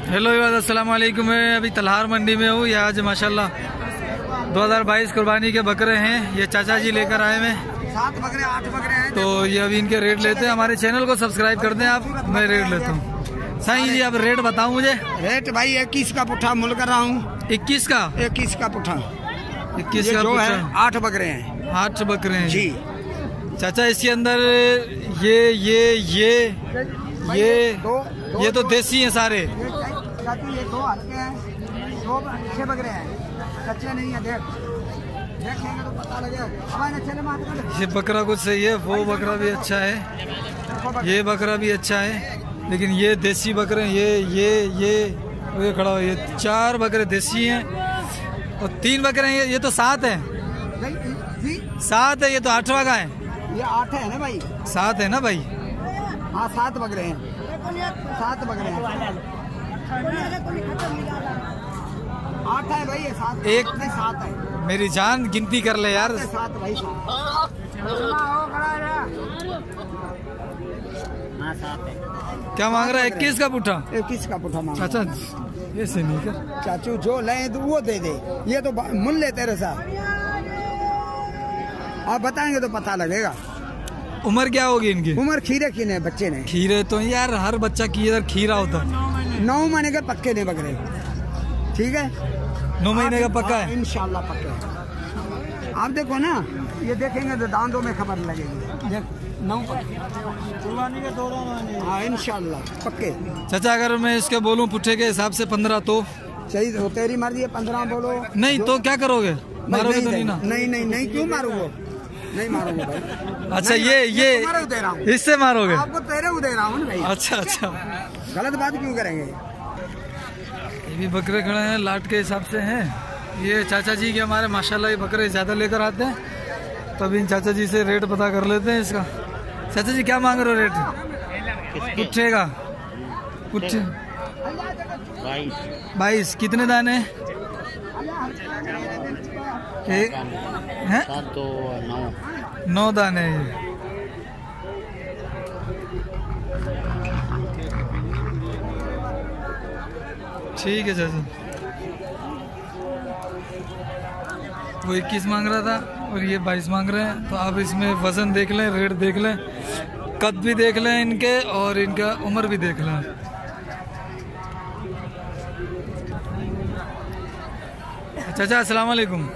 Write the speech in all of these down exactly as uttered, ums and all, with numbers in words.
Hello अस्सलाम वालेकुम। मैं अभी तलहार मंडी में हूँ। ये आज माशाल्लाह दो हज़ार बाईस कुर्बानी के बकरे हैं। ये चाचा जी लेकर आए हैं। सात बकरे आठ बकरे हैं। तो ये अभी इनके रेट लेते हैं। हमारे चैनल को सब्सक्राइब कर दें आप, मैं रेट लेता हूँ। साईं जी आप रेट बताओ मुझे। रेट भाई इक्कीस का पुट्ठा मुल कर रहा हूँ। इक्कीस का इक्कीस का पुट्ठा इक्कीस का जो है पुट्ठा। आठ बकरे हैं। आठ बकरे हैं जी चाचा। इसके अंदर ये ये ये ये दो, दो ये तो देसी हैं सारे। ये दो हल्के हैं, दो अच्छे बकरे हैं, कच्चे नहीं है। देख देखेंगे तो पता लगेगा। ये बकरा कुछ सही है, वो बकरा भी अच्छा है, ये बकरा भी अच्छा है, लेकिन ये देसी बकरे हैं। ये ये ये ये खड़ा हो, ये चार बकरे देसी हैं और तीन बकरे हैं। ये तो सात है, सात है। ये तो आठवां का है। ये आठ है ना भाई, सात है ना भाई। हाँ सात बकरे हैं, सात बकरे हैं। आठ है भाई, ये सात एक नहीं सात है। मेरी जान गिनती कर ले यार। सात भाई सात। हाँ सात है। क्या मांग रहा है? इक्कीस का पुट्ठा। इक्कीस का पुट्ठा मांग चाचा ऐसे नहीं कर। चाचू जो ले तो वो दे दे, ये तो मुल ले तेरे साथ। आप बताएंगे तो पता लगेगा। उम्र क्या होगी इनकी? उम्र खीरे की ने बच्चे ने। खीरे तो यार हर बच्चा की इधर खीरा होता है। नौ महीने के पक्के ने बकरे, ठीक है। नौ महीने का पक्का है इंशाल्लाह पक्के। आप देखो ना, ये देखेंगे तो दांतों में खबर लगेगी। देख नौ कुर्बानी के दौरान। हाँ इंशाल्लाह पक्के। चाचा अगर मैं इसके बोलूं पुट्ठे के हिसाब से पंद्रह तो सही तो तेरी मर्जी है। पंद्रह बोलो। नहीं तो क्या करोगे? मारोगे तो नहीं ना? नहीं नहीं नहीं क्यों मारूंगा? नहीं मारूंगा भाई। अच्छा ये ये दे रहा हूँ, इससे मारोगे? आपको तेरे को दे रहा हूँ भाई। अच्छा अच्छा, गलत बात क्यों करेंगे? ये भी बकरे खड़े हैं, लाट के हिसाब से हैं। ये चाचा जी के हमारे माशाल्लाह ये बकरे ज्यादा लेकर आते हैं, तब इन चाचा जी से रेट पता कर लेते हैं इसका। चाचा जी क्या मांग रहे हो रेट पुट्ठे का? पुट्ठे बाईस। कितने दाने हैं? तो नौ नौ दाने ये। ठीक है चाचा। वो इक्कीस मांग रहा था और ये बाईस मांग रहे हैं। तो आप इसमें वजन देख लें, रेट देख लें, कद भी देख लें इनके और इनका उम्र भी देख लें। चाचा अस्सलाम वालेकुम।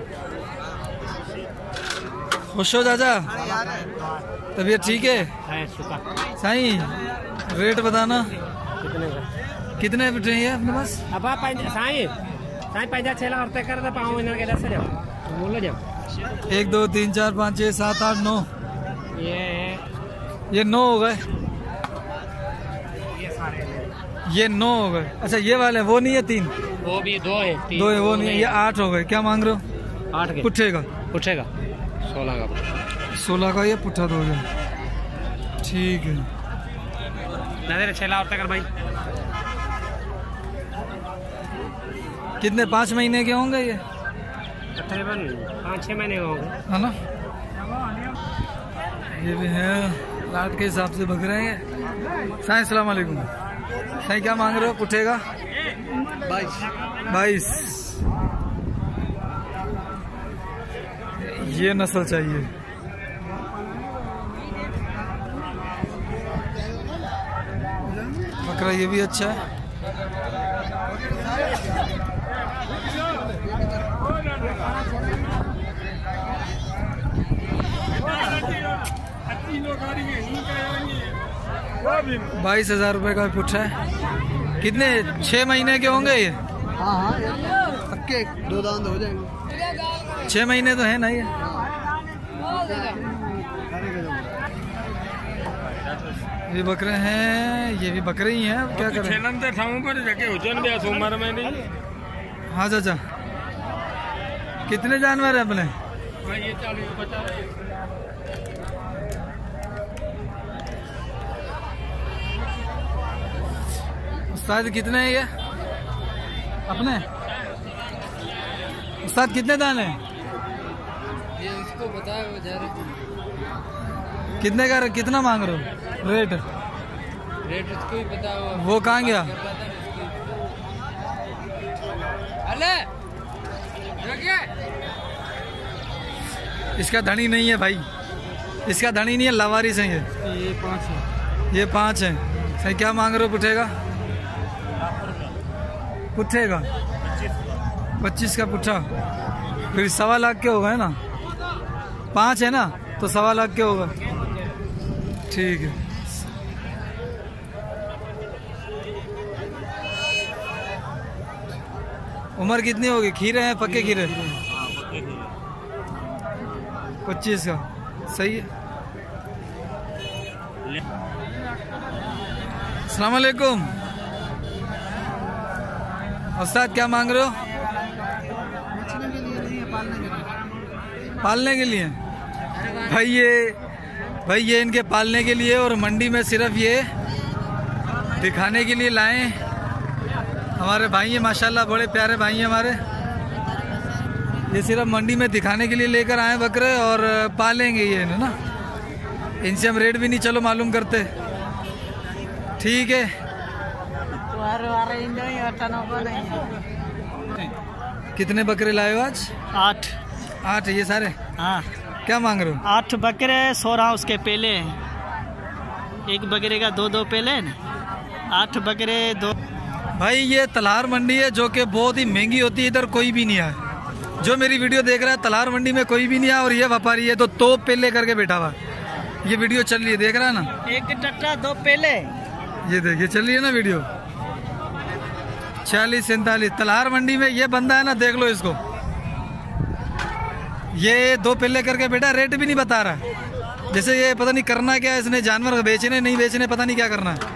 खुश हो चाचा? तबीयत ठीक है? साईं रेट बताना कितने बिठे हैं अपने पास? अब आप साईं साईं पैदा छेला और कर दे पाऊं इनर के दस जब बोलो जब एक दो तीन चार पाँच छः सात आठ नौ। ये ये नौ हो गए। ये सारे ये नौ हो गए। अच्छा ये वाले वो नहीं है तीन? वो भी दो है, तीन दो है वो नहीं है। ये आठ हो गए। क्या मांग रहे हो? आठ के पुट्ठे का? पूछेगा सोलह का। सोलह का ये पुट्ठा दो गया। ठीक है नजर छेला और कर भाई। कितने पाँच महीने के होंगे ये? तकरीबन पाँच छः महीने होंगे, है ना। ये भी है लाट के हिसाब से बक रहे हैं। साईं अस्सलाम वालेकुम। साईं क्या मांग रहे हो पुट्ठे का? बाईस। बाईस। ये नस्ल चाहिए। बकरा ये भी अच्छा है। बाईस हजार रुपए का पुट्ठा है। कितने छह महीने के होंगे ये? हाँ हाँ पक्के दो दांत हो जाएंगे। छह महीने तो है ना ये। ये बकरे हैं, ये भी बकरे ही हैं। क्या करें? हाँ चाचा कितने जानवर है अपने? उस्ताद कितने हैं ये अपने? उस्ताद कितने दाने हैं? ये उसको बताया वो जा रहे। कितने का कितना मांग रहे हो रेट? रेट उसको ही पता हो। वो कहाँ गया? इसका धनी नहीं है भाई, इसका धनी नहीं है, लावारिस है ये। ये पाँच है। ये पाँच है। सही क्या मांग रहे हो पुट्ठे का? पुट्ठे का पच्चीस का पुट्ठा, फिर सवा लाख के होगा है ना? पाँच है ना तो सवा लाख के होगा। ठीक है। उम्र कितनी होगी? खीरे हैं पक्के खीरे? पच्चीस का सही है। अस्सलाम वालेकुम उस्ताद, क्या मांग रहे हो? पालने के लिए भाई, ये भाई ये इनके पालने के लिए, और मंडी में सिर्फ ये दिखाने के लिए लाए। हमारे भाई हैं माशाल्लाह, बड़े प्यारे भाई हैं हमारे। ये सिर्फ मंडी में दिखाने के लिए लेकर आए बकरे, और पालेंगे ये ना। इनसे हम रेट भी नहीं चलो मालूम करते। ठीक है। कितने बकरे लाए हो आज? आठ। आठ ये सारे? हाँ। क्या मांग रहे हो? आठ बकरे, सोलह उसके पहले, एक बकरे का दो दो पहले, आठ बकरे दो। भाई ये तलहार मंडी है जो कि बहुत ही महंगी होती है, इधर कोई भी नहीं आया। जो मेरी वीडियो देख रहा है तलहार मंडी में कोई भी नहीं आया, और ये व्यापारी है तो तोप पहले करके बैठा हुआ। ये वीडियो चल रही है, देख रहा है ना? एक टट्टा दो पहले, ये देखिए चल रही है ना वीडियो। चालीस सैंतालीस तलहार मंडी में ये बंदा है ना, देख लो इसको। ये दो पहले करके बेटा रेट भी नहीं बता रहा। जैसे ये पता नहीं करना क्या है इसने, जानवर बेचने नहीं बेचने, पता नहीं क्या करना है।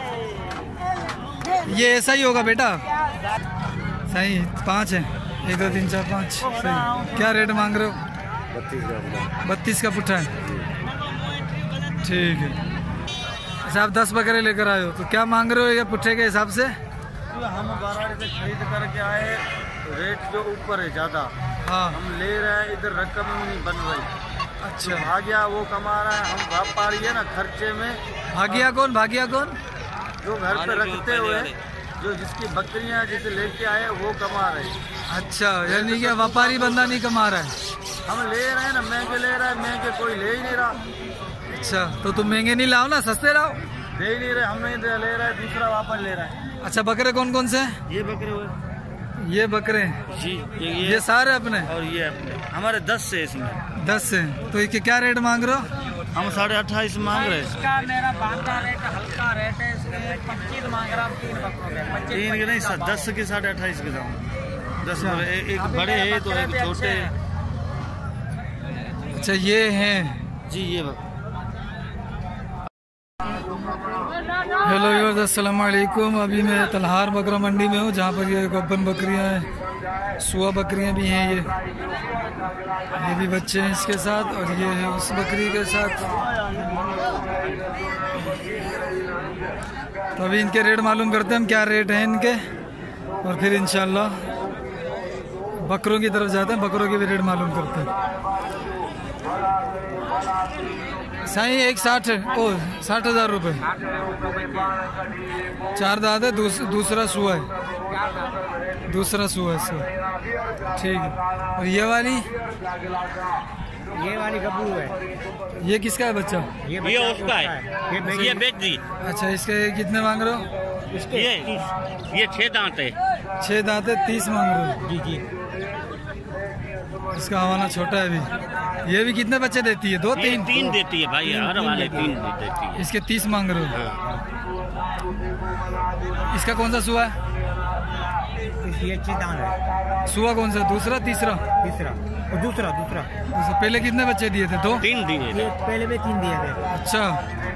ये ऐसा ही होगा बेटा। सही पाँच है, एक दो तीन चार पाँच। सही। क्या रेट मांग रहे हो? बत्तीस का पुट्ठा है। ठीक है। अच्छा आप दस बकरे लेकर आए हो तो क्या मांग रहे हो ये पुट्ठे के हिसाब से? हम बाराड़ी से खरीद करके आए, रेट जो ऊपर है ज़्यादा। हाँ हम ले रहे हैं, इधर रकम नहीं बन रही। अच्छा। जो भाग्या वो कमा रहा है, हम व्यापारी है ना, खर्चे में। भागिया कौन? भागिया कौन? जो घर पे रखते हुए, जो जिसकी बकरियां जिसे लेके आए वो कमा रहे। अच्छा, यानी कि व्यापारी बंदा नहीं कमा रहा है। हम ले रहे हैं ना, महंगे ले रहे हैं, महंगे कोई ले ही नहीं रहा। अच्छा तो तुम महंगे नहीं लाओ ना, सस्ते लाओ। दे ही नहीं रहे, हम नहीं दे ले रहे, दूसरा वापस ले रहा है। अच्छा बकरे कौन कौन से हैं? ये बकरे हुए ये बकरे जी, ये, ये, ये सारे अपने? और ये अपने, हमारे दस से इसमें। दस से। तो इसके क्या रेट मांग रहे हो? हम साढ़े अट्ठाईस मांग रहे हैं। इसका मेरा बांधा रेट हल्का रेट है, इसके पच्चीस मांग रहा हूँ, तीन बकरों के तीन के नहीं सर, दस के साढ़े अट्ठाईस के दाम। दस ए, एक बड़े है तो एक छोटे है। अच्छा ये हैं जी, ये बक हेलो यूर्स, अस्सलाम वालेकुम। अभी मैं तलहार बकरा मंडी में हूँ, जहाँ पर ये गोपन बकरियाँ हैं, सुआ बकरियाँ भी हैं। ये ये भी बच्चे हैं इसके साथ, और ये है उस बकरी के साथ। तो अभी इनके रेट मालूम करते हैं हम, क्या रेट हैं इनके, और फिर इंशाल्लाह बकरों की तरफ जाते हैं, बकरों के भी रेट मालूम करते हैं। साईं एक साठ है, ओ साठ हजार रुपये चार दांत है। दूस, दूसरा सुआ है, दूसरा सुआ है इसका। ठीक है। और ये वाली ये वाली गब्बू है। ये किसका है बच्चा? ये उसका है, ये ये बेच दी। अच्छा इसके कितने मांग रहे हो? ये ये छह दांत है। छह दांत है, तीस मांग रहे हो? जी जी। इसका हवाना छोटा है अभी। ये भी कितने बच्चे देती है? दो तीन? तीन देती है भाई, हर वाले तीन देती है। इसके तीस मांग रहे हो? इसका कौन सा सुआ है? ये दान है। सुआ कौन सा? दूसरा तीसरा? तीसरा और दूसरा दूसरा दूसरा। पहले कितने बच्चे दिए थे? दो? तीन दिए थे। ये पहले में तीन दिए थे। अच्छा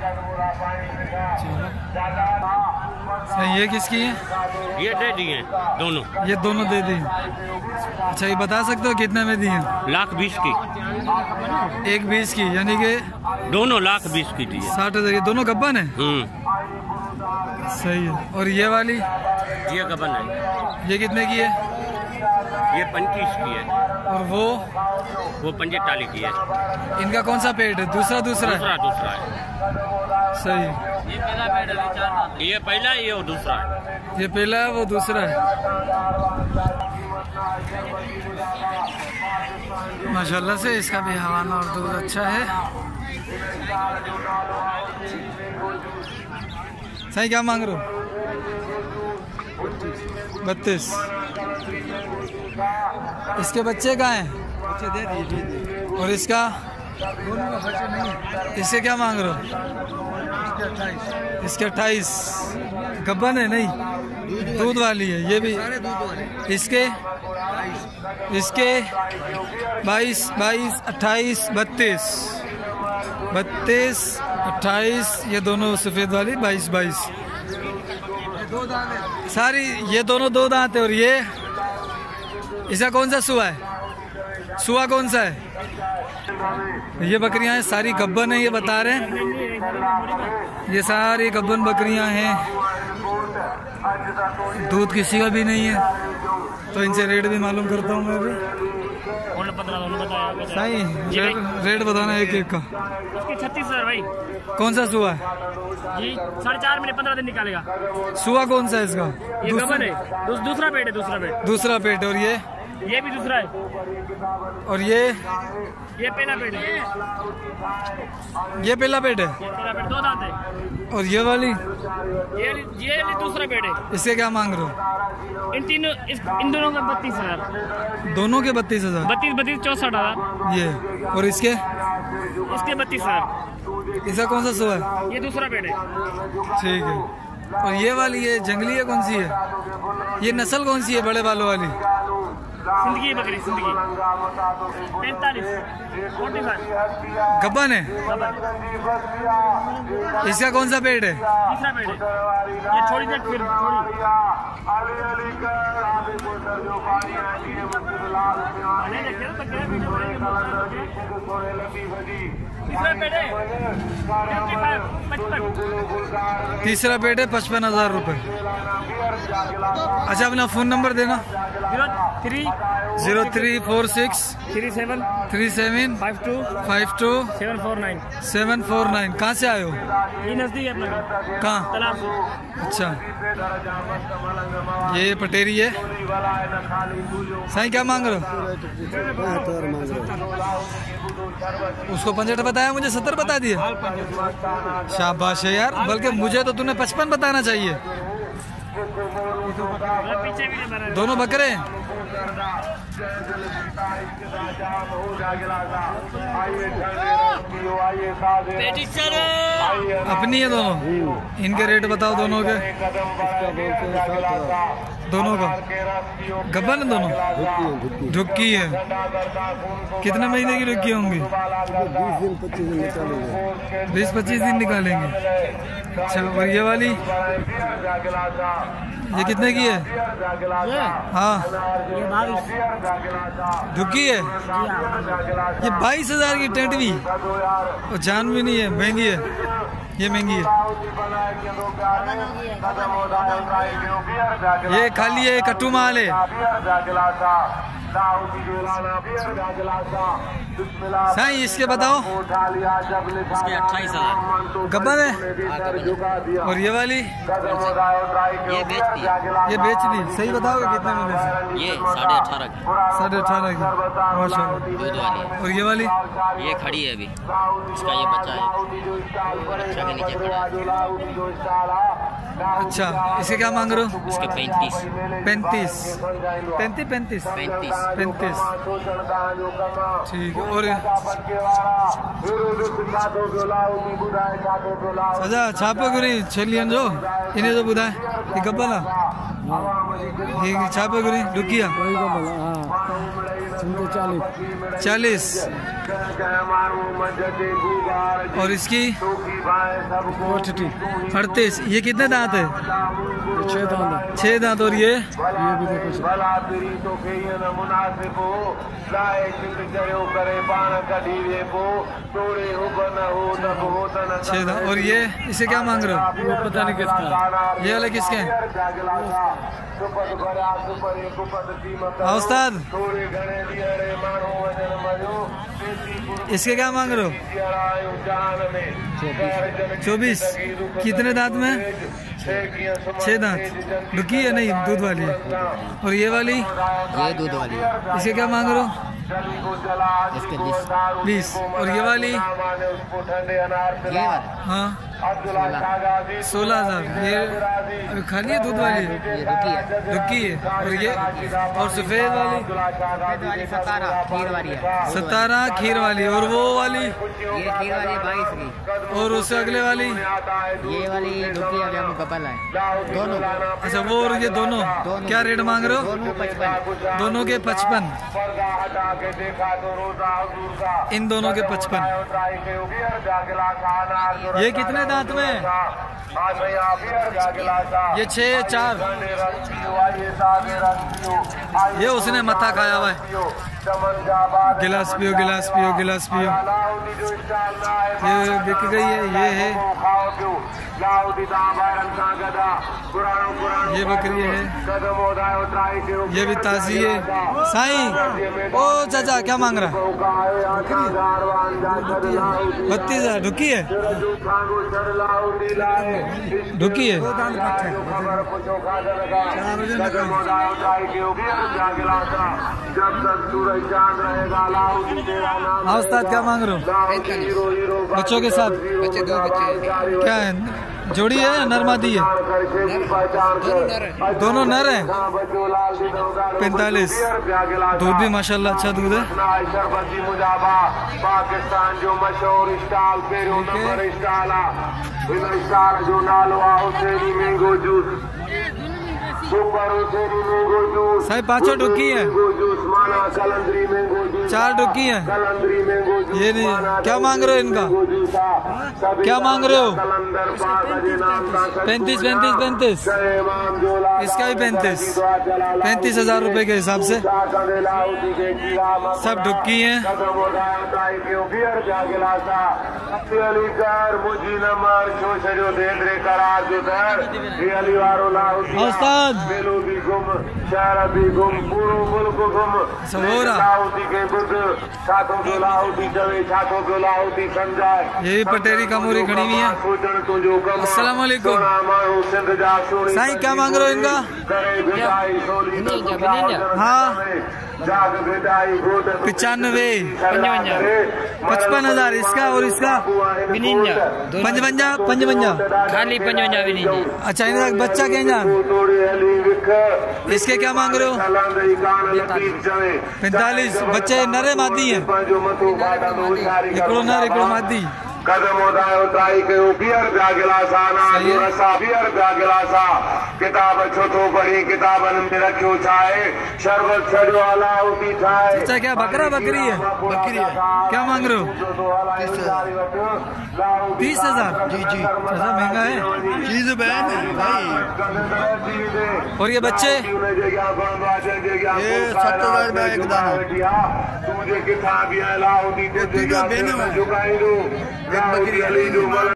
चलो सही। ये किसकी है? ये दे दिए दोनों। ये दोनों दे दी। अच्छा ये बता सकते हो कितने में दिए? लाख बीस की। एक बीस की, यानी कि दोनों लाख बीस की दिए। साठ हजार। ये दोनों गब्बन है? हम्म, सही है। और ये वाली? ये गबन है। ये कितने की है? ये पैंतीस की है। और वो वो पंचेतालीस की है। इनका कौन सा पेट है? दूसरा दूसरा है? दूसरा दूसरा है। सही। ये पहला पेड़ है, चार दांत। ये पहला है, ये वो दूसरा है। ये पहला है, वो दूसरा है। माशाल्लाह से इसका भी हवाना और दूध अच्छा है। सही क्या मांग रहे हो? बत्तीस। इसके बच्चे कहाँ हैं? बच्चे दे दिए। और इसका दोनों का बच्चे नहीं। इससे क्या मांग रहे हो? इसके अट्ठाईस। इसके अट्ठाईस। गब्बन है नहीं, दूध वाली है ये भी। सारे दूध वाले। इसके इसके बाईस बाईस अट्ठाईस बत्तीस बत्तीस अट्ठाईस। ये दोनों सफ़ेद वाली बाईस बाईस। दो दांत है। सारी ये दोनों दो दांत है। और ये इसका कौन सा सुआ है? सुआ कौन सा है? ये बकरियां हैं, सारी गब्बन है ये बता रहे हैं। ये सारी गब्बन बकरियां हैं, दूध किसी का भी नहीं है। तो इनसे रेट भी मालूम करता हूँ मैं अभी। सही रेट, रेट बताना एक एक का। छत्तीस हजार भाई। कौन सा सुआ है? जी साढ़े चार महीने पंद्रह दिन निकालेगा। सुआ कौन सा है इसका? ये गबन है, दूस, दूसरा पेट है। दूसरा पेट दूसरा पेट। और ये ये भी दूसरा है। और ये ये पहला पेट है। ये पहला पेट है। ये पहला पेट, दो दांत है। और ये वाली ये ये दूसरा पेट है। इसके क्या मांग रहे हो? इन तीनों इस, इन दोनों का बत्तीस हजार। दोनों के बत्तीस हजार। बत्तीस बत्तीस चौसठ हजार। ये और इसके इसके बत्तीस हजार। इसका कौन सा सुआ है? ये दूसरा पेट है। ठीक है। और ये वाली ये जंगली है, कौन सी है? ये नस्ल कौन सी है बड़े बालों वाली? जिंदगी बकरी जिंदगी। पैंतालीस फोर्टी फाइव। गब्बन है। इसका कौन सा पेट है? तीसरा पेट है। ये छोड़ी देख फिर छोड़ी। तीसरा पेट है पचपन। तीसरा पेट है पचपन हजार रुपये। अच्छा अपना फ़ोन नंबर देना। Zero three zero three four six three seven three seven five two five two seven four nine. Seven four nine. कहाँ से आए हो? ये नजदीक है अपना। कहाँ? तालाब से। अच्छा ये पटेरी है। साईं क्या मांग रहे हो? उसको पंचहत्तर बताया, मुझे सत्तर बता दिया। शाबाश है यार, बल्कि मुझे तो तूने पचपन बताना चाहिए। पीछे भी नहीं बना। दोनों बकरे हैं। अपनी है दोनों। इनके रेट बताओ दोनों के। दोनों का गब्बन है दोनों। ढुक्की है। कितने महीने की ढुक्की होंगी? बीस पच्चीस दिन निकालेंगे। अच्छा और ये वाली ये कितने की है? हाँ ये बाईस। ढुक्की है। ये बाईस हजार की टेंटवी। और जान भी नहीं है, महंगी है। ये महंगी है। ये खाली है, कट्टू माल है। साईं इसके बताओ। इसके अट्ठाईस हजार। गब्बन है। और ये वाली ये बेच दी। ये बेच दी। सही बताओगे कितने में बेची? ये साढ़े अठारह की साढ़े अठारह की। माशाल्लाह। दूध वाली। और ये वाली ये खड़ी है अभी। इसका ये बच्चा है, रक्षा के नीचे खड़ा है। अच्छा इसे क्या मांग रहे हो? इसके पैंतीस पैंतीस पैंतीस पैंतीस पैंतीस पैंतीस। ठीक है। और सजा छापे गुरी छलियन जो इन्हें जो बुधाए ये गब्बला ये छापे गुरी डुकिया चालीस। और इसकी अड़तीस। ये कितने दांत है? छह दांत। छह दांत। और ये छह दांत। और ये इसे क्या मांग रहे हो? पता नहीं किसका। ये वाले किसके हैं? हाँ उस्ताद, इसके क्या मांग रहे हो? चौबीस। कितने दांत में? छह दांत। रुकी है नहीं, दूध वाली है। और ये वाली? ये दूध वाली है। इसके क्या मांग रहे हो? इसके बीस। बीस। और ये वाली? ये हाँ सोलह हजार। ये अभी खाली है दूध वाली? ये रुकी है। रुकी है। और ये और सफेद वाली? सतारह खीर वाली है। सतारह खीर वाली। और वो वाली? ये खीर वाली है बाईस की। और उससे अगले वाली? ये वाली रुकी है, हम कपल है दोनों। अच्छा वो और ये दोनों, दोनों। क्या रेट मांग रहे हो? दोनों पचपन। दोनों के पचपन। इन दोनों के पचपन। ये कितने दांत में? ये छह चार। ये उसने मथा खाया हुआ है। गिलास पियो, गिलास पियो, गिलास पियो। ये बिक गई है। ये है, ये बकरी है। ये भी ताजी है। साईं, ओ चाचा क्या मांग रहा? बत्तीस हजार। ढुकी है? ढुकी है। हाँ उस्ताद क्या मांग रहे हो? बच्चों के साथ? बच्चे दो बच्चे क्या है, जोड़ी है या नर मादी है? दोनों नर हैं। पैंतालीस। दूध भी माशाल्लाह अच्छा दूध है। पाकिस्तान जो मशहूर स्टाल पेरो नंबर स्टाल आ इन स्टाल जो नालो आओ तेरी मैंगो जूस सुपर तेरी मैंगो जूस। साहब पांचों डुक्की है। मैंगो जूस माना कलंदरी मैंगो जूस। चार डुक्की है। कलंदरी मैंगो जूस। ये नहीं, क्या मांग रहे हो इनका? क्या मांग रहे हो? पैंतीस पैंतीस पैंतीस। इसका भी पैंतीस। पैंतीस हजार रुपए के हिसाब से सब डुक्की हैं। उस्ताद ये भी पटेरी कमोरी खड़ी हुई है। अस्सलाम वालेकुम। साईं क्या मांग रहे हो इनका? हाँ पचानवे। पचपन हजार इसका और इसका पंचवंजा। पंचवंजा खाली पंचवंजा भी नहीं। अच्छा इनका बच्चा क्या? इसके क्या मांग रहे हो? पैंतालीस। बच्चे नरे मादी हैं? एकड़ो नर एकड़ो मादी। कदम उठायो ताई के बियर जा गिलासा ना रसा बियर जा गिलासा किताब छोटो बड़ी किताबन में रखियो छाए शरबत छड़ो वाला उठी छाए। अच्छा क्या बकरा बकरी है? बकरी है। क्या मांग रहे हो? तीस हजार। जी जी ऐसा महंगा है चीज बहन भाई। और ये बच्चे? ये सत्तर हजार में एक दाना। तुझे किताब लाओ दी तो झुकाई दो।